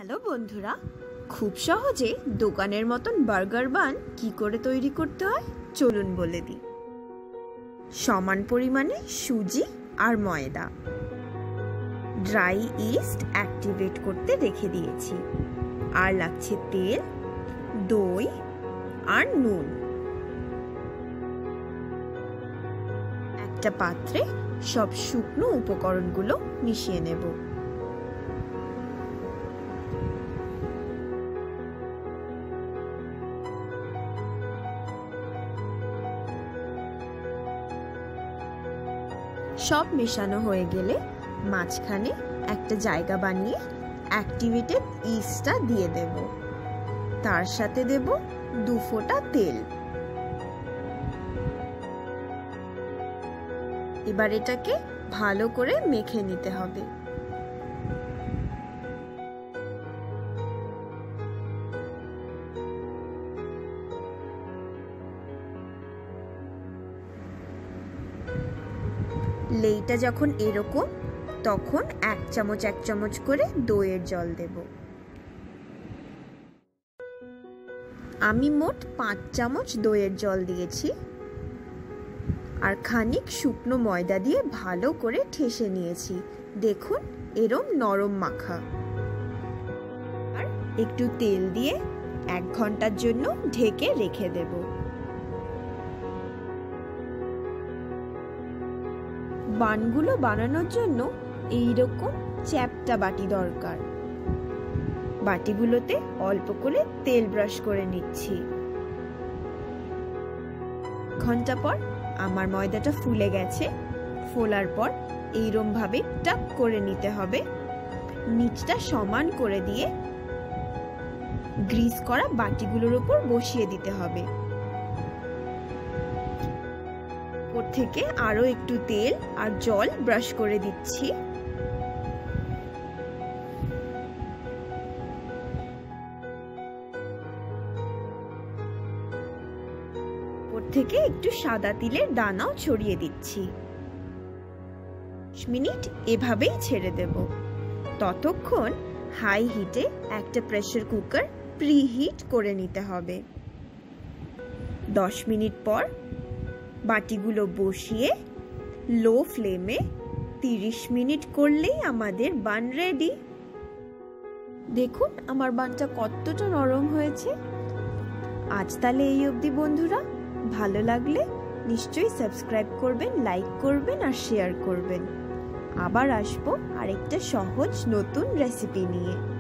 Hello বন্ধুরা, খুব সহজে দোকানের মতন বার্গার বান কি করে তৈরি করতে হয় চলুন বলে দিই। সমান পরিমাণে সুজি আর ময়দা, ড্রাই ইস্ট অ্যাক্টিভেট করতে রেখে দিয়েছি, আর লাগছে তেল, দই আর নুন। একটা পাত্রে সব শুকনো উপকরণগুলো মিশিয়ে নেব। সব মেশানো হয়ে গেলে মাঝখানে একটা জায়গা বানিয়ে অ্যাক্টিভেটেড ইস্টটা দিয়ে দেব, তার সাথে দেব 2 ফোঁটা তেল। এবার এটাকে ভালো করে মেখে নিতে হবে। লেইটা যখন এরকম, তখন 1 চামচ করে দইয়ের জল দেব। আমি মোট 5 চামচ দইয়ের জল দিয়েছি, আর খানিক শুকনো ময়দা দিয়ে ভালো করে ঠেসে নিয়েছি। দেখুন এরম নরম মাখা। আর একটু তেল দিয়ে 1 ঘন্টার জন্য ঢেকে রেখে দেব। বানগুলো বানানোর জন্য এইরকম চ্যাপ্টা বাটি দরকার। বাটিগুলোতে অল্প করে তেল ব্রাশ করে নিচ্ছি। ঘন্টা পর আমার ময়দাটা ফুলে গেছে। ফোলার পর এইরকম ভাবে টাক করে নিতে হবে। নিচটা সমান করে দিয়ে গ্রিস করা বাটিগুলোর উপর বসিয়ে দিতে হবে। ওর থেকে আরো একটু তেল আর জল ব্রাশ করে দিচ্ছি। ওর থেকে একটু সাদা তিলের দানাও ছড়িয়ে দিচ্ছি। 10 মিনিট এভাবেই ছেড়ে দেব। ততক্ষণ হাই হিটে একটা প্রেসার কুকার প্রিহিট করে নিতে হবে। 10 মিনিট পর বাটিগুলো বসিয়ে লো ফ্লেমে 30 মিনিট করলেই আমাদের বান রেডি। দেখুন আমার বানটা কতটা নরম হয়েছে। আজ তাহলে এই অবধি বন্ধুরা। ভালো লাগলে নিশ্চয়ই সাবস্ক্রাইব করবেন, লাইক করবেন আর শেয়ার করবেন। আবার আসবো আরেকটা সহজ নতুন রেসিপি নিয়ে।